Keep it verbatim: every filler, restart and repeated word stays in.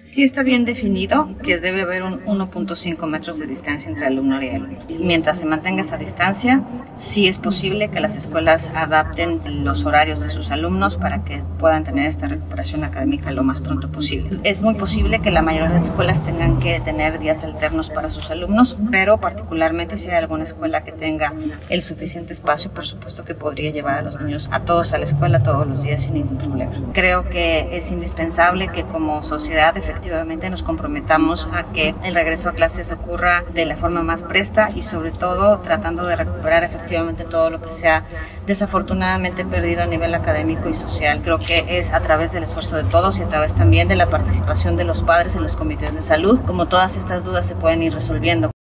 Sí está bien definido que debe haber un uno punto cinco metros de distancia entre alumno y alumno. Mientras se mantenga esa distancia, sí es posible que las escuelas adapten los horarios de sus alumnos para que puedan tener esta recuperación académica lo más pronto posible. Es muy posible que la mayoría de las escuelas tengan que tener días alternos para sus alumnos, pero particularmente si hay alguna escuela que tenga el suficiente espacio, por supuesto que podría llevar a los niños a todos a la escuela todos los días sin ningún problema. Creo que es indispensable que como sociedad efectivamente nos comprometamos a que el regreso a clases ocurra de la forma más presta y sobre todo tratando de recuperar efectivamente todo lo que se ha desafortunadamente perdido a nivel académico y social. Creo que es a través del esfuerzo de todos y a través también de la participación de los padres en los comités de salud como todas estas dudas se pueden ir resolviendo.